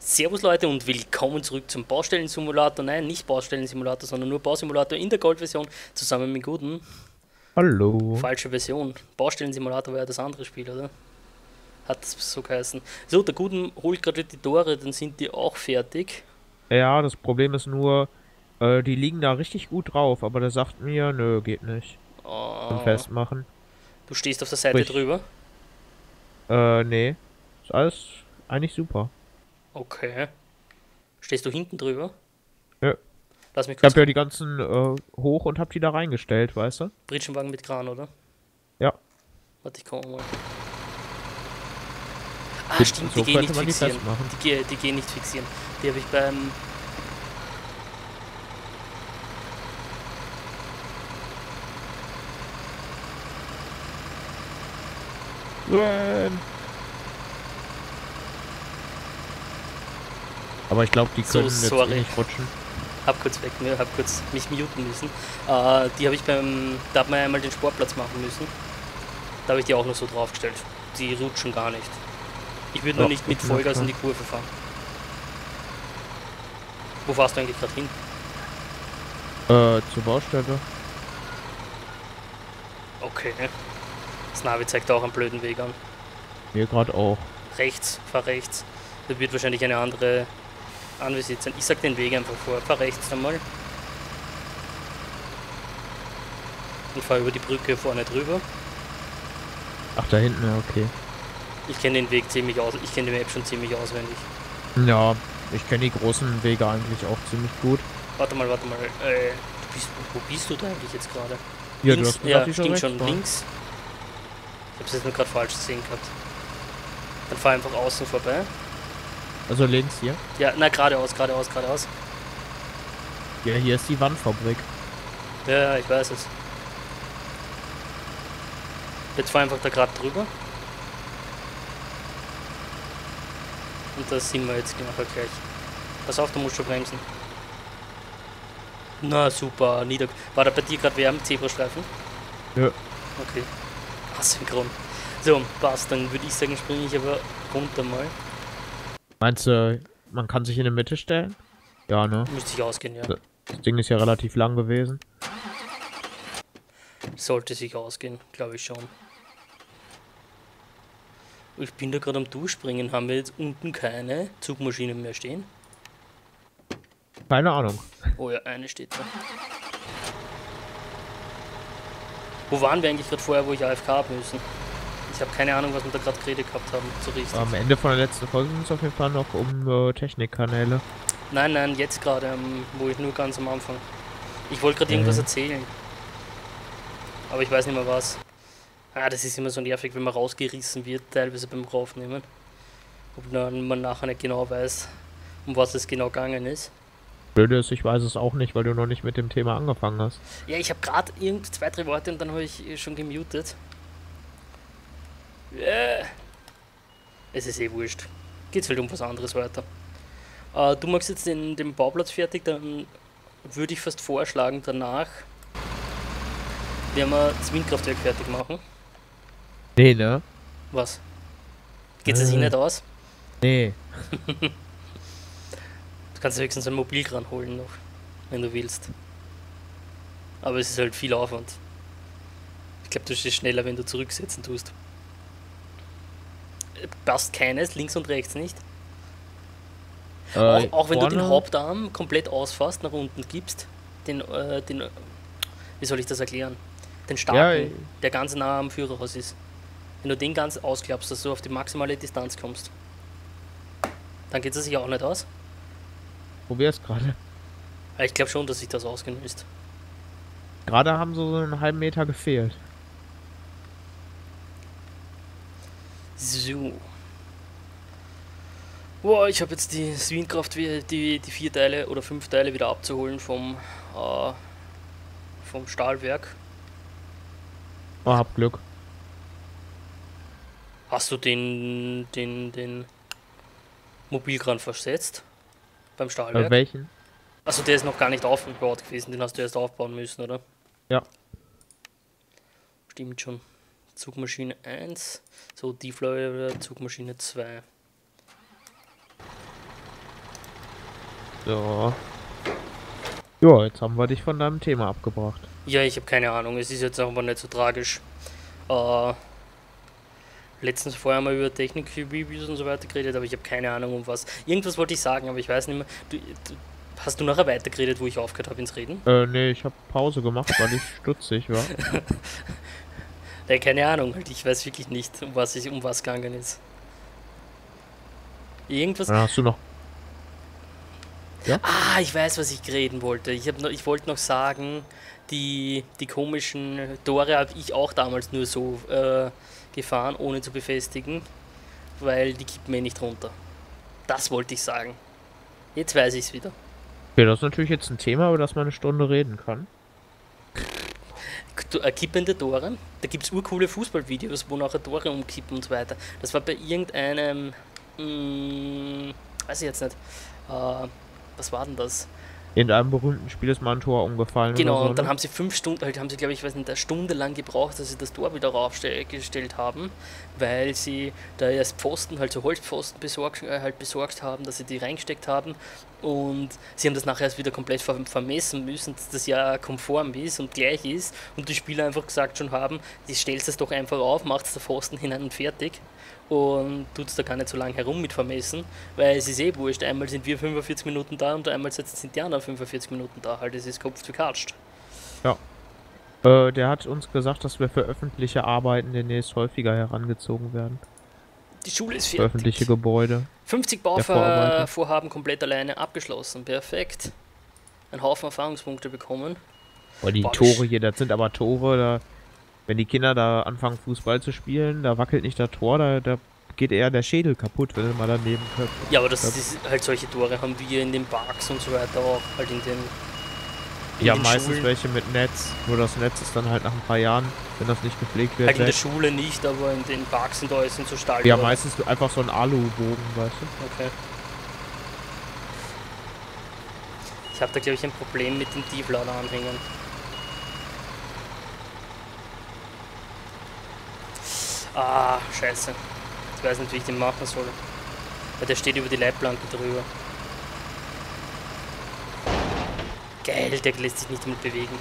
Servus Leute und willkommen zurück zum Baustellen-Simulator. Nein, nicht Baustellen-Simulator, sondern nur Bausimulator in der Gold-Version zusammen mit Guten. Hallo. Falsche Version. Baustellen-Simulator war ja das andere Spiel, oder? Hat es so geheißen. So, der Guten holt gerade die Tore, dann sind die auch fertig. Ja, das Problem ist nur, die liegen da richtig gut drauf, aber der sagt mir, nö, geht nicht. Zum Oh, Festmachen. du stehst auf der Seite Sprich, drüber. nee. Ist alles eigentlich super. Okay. Stehst du hinten drüber? Ja. Lass mich Ich kurz. habe ja die ganzen hoch und hab die da reingestellt, weißt du? Britschenwagen mit Kran, oder? Ja. Warte, ich komme mal. Ah, Gut, stimmt, die so gehen könnte nicht man die fixieren. festmachen. Die gehen nicht fixieren. Die habe ich beim. Nein. Aber ich glaube, die So, können jetzt eh sorry. nicht rutschen. Hab kurz weg, ne? Hab kurz mich muten müssen. Die habe ich beim. Da hat man einmal den Sportplatz machen müssen. Da habe ich die auch nur so draufgestellt. Die rutschen gar nicht. Ich würde nur Ja, nicht das mit ist mir Vollgas in klar. die Kurve fahren. Wo fährst du eigentlich gerade hin? Zur Baustelle. Okay. Das Navi zeigt auch einen blöden Weg an. Mir gerade auch. Rechts, fahr rechts. Da wird wahrscheinlich eine andere Anvisiert sein. Ich sag den Weg einfach vor. Fahr rechts einmal. Und fahr über die Brücke vorne drüber. Ach, da hinten, ja, okay. Ich kenne den Weg ziemlich aus. Ich kenne die Map schon ziemlich auswendig. Ja, ich kenne die großen Wege eigentlich auch ziemlich gut. Warte mal, warte mal. Wo bist du da eigentlich jetzt gerade? Ja, du Links? hast gesagt, Ja, ich soll stimmt rechts schon. fahren. Links. Ich hab's jetzt nur gerade falsch gesehen gehabt. Dann fahr einfach außen vorbei. Also links hier. Ja, na, geradeaus, geradeaus, geradeaus. Ja, hier ist die Wandfabrik. Ja, ich weiß es. Jetzt fahr einfach da gerade drüber. Und da sind wir jetzt nachher gleich. Pass auf, du musst schon bremsen. Na super, War da bei dir gerade wer am Zebrastreifen? Ja. Okay. Asynchron. So, passt. Dann würde ich sagen, springe ich aber runter mal. Meinst du, man kann sich in der Mitte stellen? Ja, ne? Müsste sich ausgehen, ja. Das Ding ist ja relativ lang gewesen. Sollte sich ausgehen, glaube ich schon. Ich bin da gerade am Durchspringen. Haben wir jetzt unten keine Zugmaschinen mehr stehen? Keine Ahnung. Oh ja, eine steht da. Wo waren wir eigentlich gerade vorher, wo ich AFK hab müssen? Ich habe keine Ahnung, was wir da gerade geredet gehabt haben, so richtig. Am Ende von der letzten Folge ging es auf jeden Fall noch um Technikkanäle. Nein, nein, jetzt gerade, wo ich nur ganz am Anfang. Ich wollte gerade irgendwas erzählen. Aber ich weiß nicht mehr was. Ah, das ist immer so nervig, wenn man rausgerissen wird, teilweise beim Raufnehmen. Ob dann man nachher nicht genau weiß, um was es genau gegangen ist. Blöde ist, ich weiß es auch nicht, weil du noch nicht mit dem Thema angefangen hast. Ja, ich habe gerade irgend zwei, drei Worte und dann habe ich schon gemutet. Es ist eh wurscht. Geht's halt um was anderes weiter. Du machst jetzt den Bauplatz fertig, dann würde ich fast vorschlagen, danach werden wir das Windkraftwerk fertig machen. Nee, ne? Was? Geht es sich nicht aus? Nee. Du kannst höchstens ein Mobilkran holen noch, wenn du willst. Aber es ist halt viel Aufwand. Ich glaube, du stehst schneller, wenn du zurücksetzen tust. Passt keines, links und rechts nicht. Auch wenn du den vorne, Hauptarm komplett ausfasst, nach unten gibst, wie soll ich das erklären? Den ja, starken, der ganz nah am Führerhaus ist. Wenn du den ganz ausklappst, dass du auf die maximale Distanz kommst, dann geht es sich auch nicht aus. probier's gerade. Aber ich glaube schon, dass sich das ausgehen müsste. Gerade haben so einen halben Meter gefehlt. So. Boah, ich habe jetzt das Windkraft, die 4 Teile oder 5 Teile wieder abzuholen vom Stahlwerk. Oh, hab Glück. Hast du den Mobilkran versetzt beim Stahlwerk? Welchen? Also der ist noch gar nicht aufgebaut gewesen, den hast du erst aufbauen müssen, oder? Ja. Stimmt schon. Zugmaschine 1, so Deflower Zugmaschine 2. So. Ja, jetzt haben wir dich von deinem Thema abgebracht. Ja, ich habe keine Ahnung. Es ist jetzt aber nicht so tragisch. Äh, Letztens vorher mal über Technik-Reviews und so weiter geredet, aber ich habe keine Ahnung um was. Irgendwas wollte ich sagen, aber ich weiß nicht mehr. Hast du nachher weitergeredet, wo ich aufgehört habe ins Reden? Nee, ich habe Pause gemacht, weil ich stutzig war. Keine Ahnung, halt, ich weiß wirklich nicht, um was gegangen ist. Irgendwas. Dann hast du noch. Ja? Ah, ich weiß, was ich reden wollte. Ich wollte noch sagen, die komischen Tore habe ich auch damals nur so gefahren, ohne zu befestigen, weil die kippen mir nicht runter. Das wollte ich sagen. Jetzt weiß ich es wieder. Okay, das ist natürlich jetzt ein Thema, über das man eine Stunde reden kann. Kippende Tore. Da gibt es urcoole Fußballvideos, wo nachher Tore umkippen und so weiter. Das war bei irgendeinem, weiß ich jetzt nicht, was war denn das? In einem berühmten Spiel ist mal ein Tor umgefallen. Genau, oder so, und dann ne? haben sie 5 Stunden, halt haben sie, glaube ich, weiß nicht, eine Stunde lang gebraucht, dass sie das Tor wieder raufgestellt haben, weil sie da erst Pfosten, halt so Holzpfosten besorgt haben, dass sie die reingesteckt haben, und sie haben das nachher erst wieder komplett vermessen müssen, dass das ja konform ist und gleich ist, und die Spieler einfach gesagt schon haben, die stellst es doch einfach auf, macht der Pfosten hinein und fertig. Und tut es da gar nicht so lange herum mit vermessen, weil es ist eh wurscht. Einmal sind wir 45 Minuten da und einmal sind die anderen 45 Minuten da. Halt, es ist Kopf gekatscht. Ja. Der hat uns gesagt, dass wir für öffentliche Arbeiten demnächst häufiger herangezogen werden. Die Schule ist Für fertig. öffentliche Gebäude. 50 Vorarbeiter. Bauvorhaben komplett alleine abgeschlossen. Perfekt. Ein Haufen Erfahrungspunkte bekommen. Boah, die Boah, Tore hier, das sind aber Tore, da, wenn die Kinder da anfangen Fußball zu spielen, da wackelt nicht das Tor, da geht eher der Schädel kaputt, wenn du mal daneben köpft. Ja, aber das ist halt, solche Tore haben wir in den Parks und so weiter auch. Halt in Ja, den meistens Schulen. welche mit Netz, nur das Netz ist dann halt nach ein paar Jahren, wenn das nicht gepflegt wird, Halt in der weg. Schule nicht, aber in den Parks sind alles so Stahl. Ja, meistens einfach so ein Alubogen, weißt du? Okay. Ich habe da, glaube ich, ein Problem mit den Tiefladeranhängern. Ah, scheiße. Ich weiß nicht, wie ich den machen soll. Weil der steht über die Leitplanke drüber. Geil, der lässt sich nicht damit bewegen.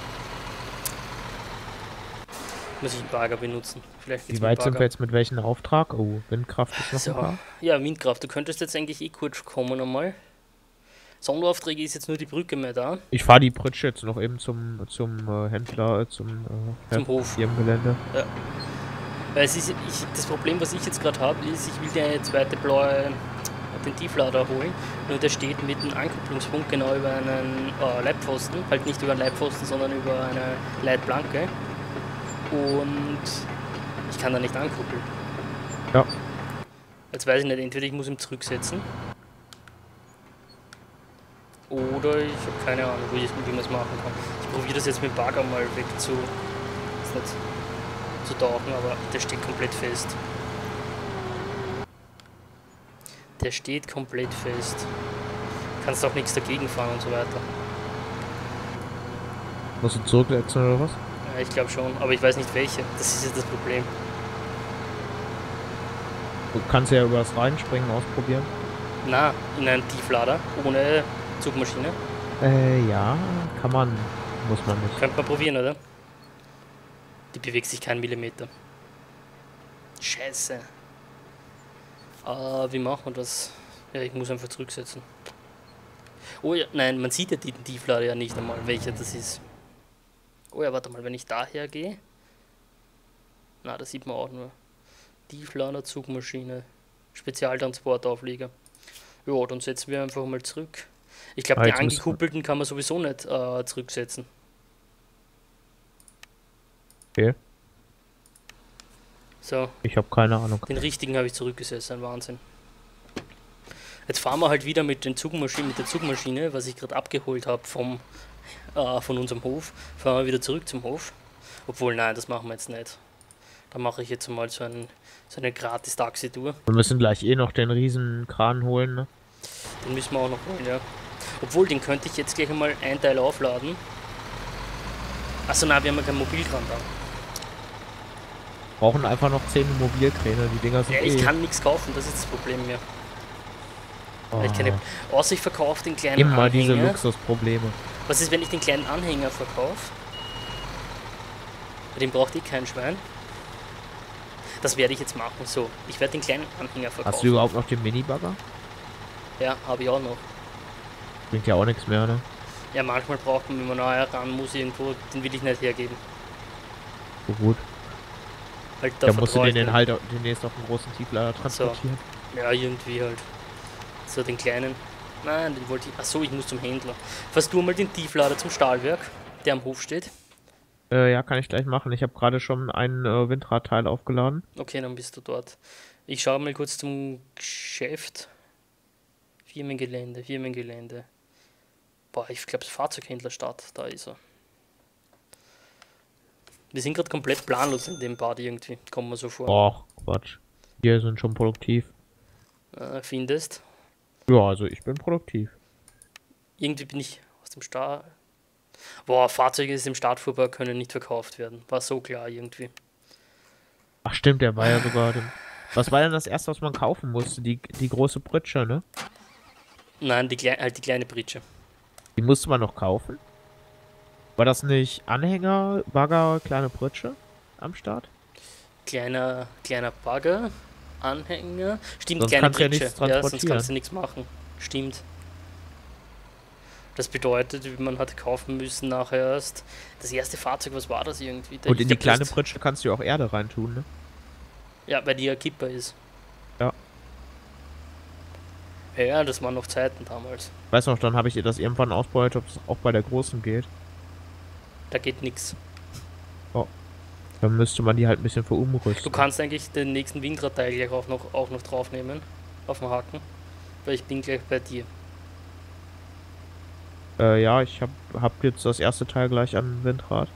Muss ich einen Bagger benutzen. Vielleicht geht's Wie mit weit sind Bagger. wir jetzt mit welchem Auftrag? Oh, Windkraft ist noch So, ein paar. ja, Windkraft. Du könntest jetzt eigentlich eh kurz kommen einmal. Sonderaufträge ist jetzt nur die Brücke mehr da. Ich fahre die Pritsche jetzt noch eben zum Händler, zum Hof. hier im Gelände. Weil das Problem, was ich jetzt gerade habe, ist, ich will die eine zweite blaue, den Tieflader holen. Nur der steht mit einem Ankupplungspunkt genau über einen Leitpfosten. Halt nicht über einen Leitpfosten, sondern über eine Leitplanke. Und ich kann da nicht ankuppeln. Ja. Jetzt weiß ich nicht, entweder ich muss ihn zurücksetzen. Oder ich habe keine Ahnung, wie man es machen kann. Ich probiere das jetzt mit dem Bagger mal ist nicht zu tauchen, aber der steht komplett fest. Der steht komplett fest. Kannst auch nichts dagegen fahren und so weiter. Musst du zurücksetzen oder was? Ja, ich glaube schon, aber ich weiß nicht welche. Das ist jetzt das Problem. Du kannst ja über das Reinspringen ausprobieren. Na, in einen Tieflader ohne Zugmaschine. Ja, kann man. Muss man nicht. Könnte man probieren, oder? Die bewegt sich keinen Millimeter. Scheiße. Wie machen wir das? Ja, ich muss einfach zurücksetzen. Oh ja, nein, man sieht ja den Tieflader ja nicht einmal, welcher das ist. Oh ja, warte mal, wenn ich daher gehe. Na, das sieht man auch nur. Tieflader, Zugmaschine, Spezialtransportauflieger. Ja, dann setzen wir einfach mal zurück. Ich glaube, die jetzt müssen wir- angekuppelten kann man sowieso nicht zurücksetzen. Okay. So, Ich habe keine Ahnung. den richtigen habe ich zurückgesetzt, ein Wahnsinn. Jetzt fahren wir halt wieder mit der Zugmaschine, was ich gerade abgeholt habe von unserem Hof, fahren wir wieder zurück zum Hof. Obwohl, nein, das machen wir jetzt nicht. Da mache ich jetzt mal so eine gratis Taxitour. Wir müssen gleich eh noch den riesen Kran holen, ne? Den müssen wir auch noch holen, ja. Obwohl, den könnte ich jetzt gleich einmal ein Teil aufladen. Achso, nein, wir haben ja keinen Mobilkran da. Brauchen einfach noch 10 Mobilkräne, die Dinger sind Ja, ich eh. kann nichts kaufen, das ist das Problem mir. Weil ich keine. Oh, Außer ich verkaufe den kleinen immer diese Anhänger. Luxusprobleme. Was ist, wenn ich den kleinen Anhänger verkaufe? Den braucht eh kein Schwein. Das werde ich jetzt machen. So, ich werde den kleinen Anhänger verkaufen. Hast du überhaupt noch den Minibagger? Ja, habe ich auch noch. Bringt ja auch nichts mehr, ne? Ja, manchmal braucht man, wenn man neu ran muss, irgendwo, den will ich nicht hergeben. So gut. Halt, Da musst du vertraue ich den nicht. halt auch demnächst auf einen großen Tieflader transportieren. Ja, irgendwie halt. So, den kleinen. Nein, den wollte ich. Achso, ich muss zum Händler. Fährst du mal den Tieflader zum Stahlwerk, der am Hof steht? Ja, kann ich gleich machen. Ich habe gerade schon ein Windradteil aufgeladen. Okay, dann bist du dort. Ich schaue mal kurz zum Geschäft. Firmengelände. Boah, ich glaube, Fahrzeughändler Stadt, da ist er. Wir sind gerade komplett planlos in dem Bad irgendwie, kommt mir so vor. Och, Quatsch. Wir sind schon produktiv. Findest? Ja, also ich bin produktiv. Irgendwie bin ich aus dem Start. Boah, Fahrzeuge ist im Startfuhrpark können nicht verkauft werden. War so klar irgendwie. Ach stimmt, der war ja sogar dem. Was war denn das erste, was man kaufen musste? Die große Pritsche, ne? Nein, halt die kleine Pritsche. Die musste man noch kaufen? War das nicht Anhänger, Bagger, kleine Pritsche am Start? Kleiner Bagger, Anhänger. Stimmt, Sonst kleine kannst du ja Pritsche. nichts Ja, sonst transportieren. kannst du nichts machen. Stimmt. Das bedeutet, man hat kaufen müssen nachher erst. Das erste Fahrzeug, was war das irgendwie? Und in die kleine Pritsche. Pritsche kannst du ja auch Erde reintun, ne? Ja, weil die ja Kipper ist. Ja. Ja, das waren noch Zeiten damals. Weiß noch, dann habe ich ihr das irgendwann ausprobiert, ob es auch bei der großen geht. Da geht nichts. Dann müsste man die halt ein bisschen verumrüsten. Du kannst eigentlich den nächsten Windradteil gleich auch noch draufnehmen. Auf dem Haken. Weil ich bin gleich bei dir. Ja, ich hab jetzt das erste Teil gleich an Windrad.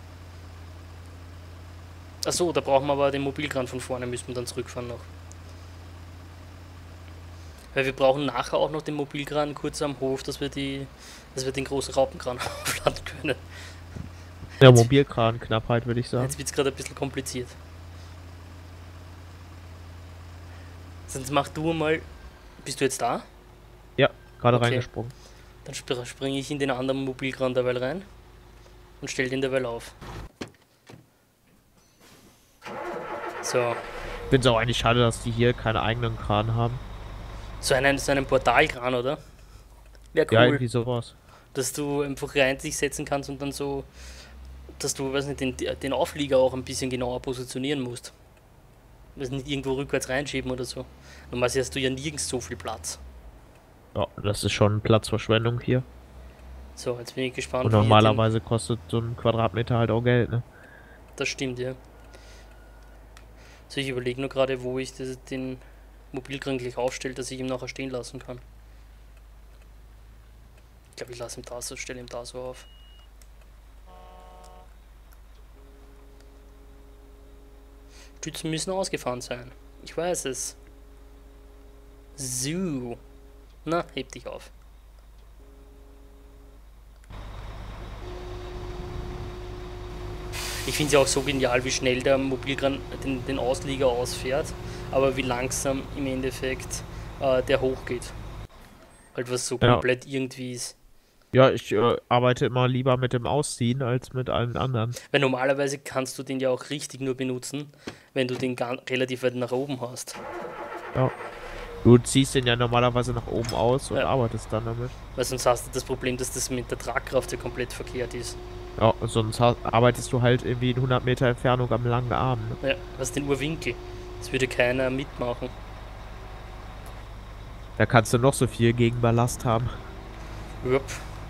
Achso, da brauchen wir aber den Mobilkran von vorne, müssen wir dann zurückfahren noch. Weil wir brauchen nachher auch noch den Mobilkran kurz am Hof, dass wir den großen Raupenkran aufladen können. Ja, Mobilkran-Knappheit, würde ich sagen. Jetzt wird es gerade ein bisschen kompliziert. Sonst mach du mal. Bist du jetzt da? Ja, gerade Okay. reingesprungen. Dann springe ich in den anderen Mobilkran derweil rein und stell den derweil auf. So. Finde es auch eigentlich schade, dass die hier keine eigenen Kran haben. So einen Portalkran, oder? Wäre Ja, cool, irgendwie sowas. dass du einfach rein dich setzen kannst und dann so, dass du, weiß nicht, den Auflieger auch ein bisschen genauer positionieren musst. Weiß nicht, irgendwo rückwärts reinschieben oder so. Normalerweise hast du ja nirgends so viel Platz. Ja, das ist schon Platzverschwendung hier. So, jetzt bin ich gespannt. Und wie ihr normalerweise kostet so ein Quadratmeter halt auch Geld, ne? das stimmt, ja. So, ich überlege nur gerade, wo ich den Mobilkran gleich aufstelle, dass ich ihn nachher stehen lassen kann. Ich glaube, ich lasse ihn da so, stelle ihn da so auf. Stützen müssen ausgefahren sein. Ich weiß es. So. Na, heb dich auf. Ich finde es ja auch so genial, wie schnell der Mobilkran den Auslieger ausfährt, aber wie langsam im Endeffekt der hochgeht. Halt was so Ja. komplett irgendwie ist. Ja, ich arbeite immer lieber mit dem Ausziehen als mit allen anderen. Weil normalerweise kannst du den ja auch richtig nur benutzen, wenn du den relativ weit nach oben hast. Ja. Du ziehst den ja normalerweise nach oben aus und Ja. arbeitest dann damit. Weil sonst hast du das Problem, dass das mit der Tragkraft ja komplett verkehrt ist. Ja, sonst arbeitest du halt irgendwie in 100 Meter Entfernung am langen Arm. Ne? Ja, was den Urwinkel. Das würde keiner mitmachen. Da kannst du noch so viel Gegenballast haben. Jupp.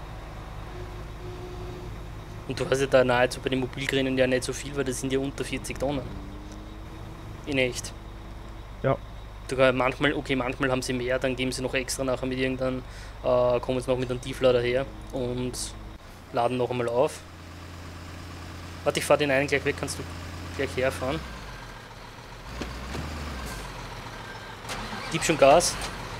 Und du hast ja da nahezu bei den Mobilkränen ja nicht so viel, weil das sind ja unter 40 Tonnen. In echt. Ja. Manchmal haben sie mehr, dann geben sie noch extra nachher mit irgendeinem, kommen sie noch mit einem Tieflader her und laden noch einmal auf. Warte, ich fahr den einen gleich weg, kannst du gleich herfahren. Gib schon Gas.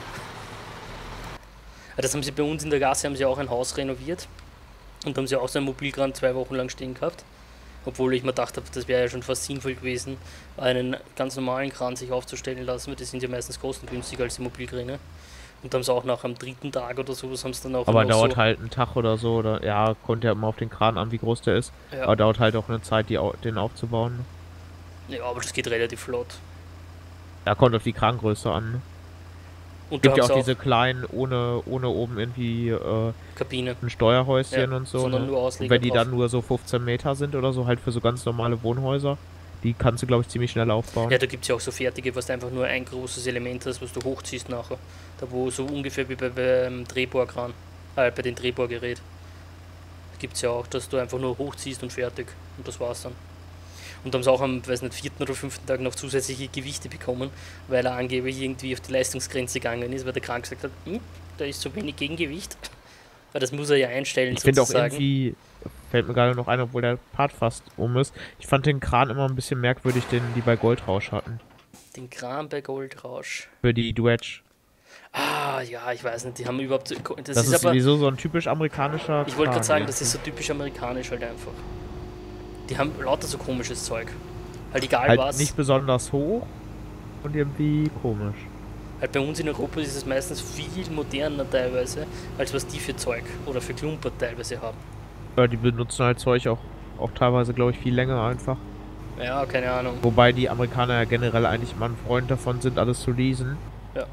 Ja, das haben sie bei uns in der Gasse, haben sie auch ein Haus renoviert. Und haben sie auch so einen Mobilkran 2 Wochen lang stehen gehabt. Obwohl ich mir gedacht habe, das wäre ja schon fast sinnvoll gewesen, einen ganz normalen Kran sich aufzustellen lassen, weil die sind ja meistens kostengünstiger als die Mobilkräne. Und haben sie auch nach am 3. Tag oder sowas haben sie dann auch Aber noch dauert so, halt einen Tag oder so, oder ja, kommt ja immer auf den Kran an, wie groß der ist. ja, Aber dauert halt auch eine Zeit, den aufzubauen. ja, aber das geht relativ flott. Ja, kommt auf die Krangröße an. Ne? Und da Gibt ja haben auch sie auch diese kleinen, ohne oben irgendwie Kabine, ein Steuerhäuschen ja, und so. sondern Ne? nur Und Ausleger wenn die drauf. dann nur so 15 Meter sind oder so, halt für so ganz normale Wohnhäuser, die kannst du, glaube ich, ziemlich schnell aufbauen. Ja, da gibt es ja auch so fertige, was du einfach nur ein großes Element hast, was du hochziehst nachher. Da wo so ungefähr wie beim Drehbohrkran, bei den Drehbohrgerät. Gibt es ja auch, dass du einfach nur hochziehst und fertig. Und das war's dann. Und haben sie auch am, weiß nicht, 4. oder 5. Tag noch zusätzliche Gewichte bekommen, weil er angeblich irgendwie auf die Leistungsgrenze gegangen ist, weil der Krank gesagt hat, da ist zu wenig Gegengewicht. Weil das muss er ja einstellen, Ich finde auch sozusagen. irgendwie, fällt mir gerade noch ein, obwohl der Part fast ist, ich fand den Kran immer ein bisschen merkwürdig, den die bei Goldrausch hatten. Den Kran bei Goldrausch. Für die Duetsch. Ah, ja, ich weiß nicht, die haben überhaupt. Das Das ist ist aber. sowieso so ein typisch amerikanischer Ich wollte gerade Kran sagen, irgendwie. das ist so typisch amerikanisch halt einfach. Die haben lauter so komisches Zeug. Halt egal Halt was. nicht besonders hoch und irgendwie komisch. Halt bei uns in Europa ist es meistens viel moderner teilweise, als was die für Zeug oder für Klumpert teilweise haben. Ja, die benutzen halt Zeug auch teilweise, glaube ich, viel länger einfach. Ja, keine Ahnung. Wobei die Amerikaner ja generell eigentlich mal ein Freund davon sind, alles zu leasen. Ja.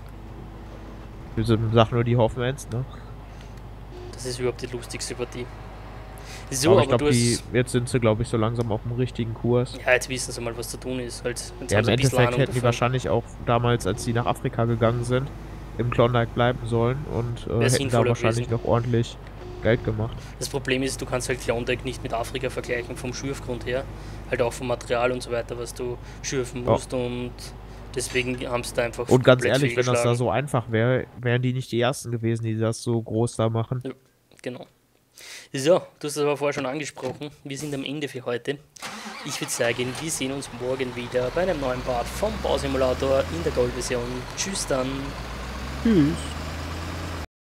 Wir sagen nur die Hoffmans, ne? Das ist überhaupt die lustigste Partie. So, Aber ich aber glaube, du hast. jetzt sind sie, glaube ich, so langsam auf dem richtigen Kurs. Ja, jetzt wissen sie mal, was zu tun ist. Halt, jetzt Ja, haben im sie ein bisschen Endeffekt Ahnung hätten die davon. wahrscheinlich auch damals, als sie nach Afrika gegangen sind, im Klondike bleiben sollen und hätten da sinnvoller wahrscheinlich gewesen. noch ordentlich Geld gemacht. Das Problem ist, du kannst halt Klondike nicht mit Afrika vergleichen vom Schürfgrund her. Halt auch vom Material und so weiter, was du schürfen musst und deswegen haben sie da einfach Und ganz komplett ehrlich, wenn das da fehlgeschlagen. so einfach wäre, wären die nicht die Ersten gewesen, die das so groß da machen. Ja, genau. So, du hast es aber vorher schon angesprochen. Wir sind am Ende für heute. Ich würde sagen, wir sehen uns morgen wieder bei einem neuen Part vom Bausimulator in der Gold-Version. Tschüss dann. Tschüss.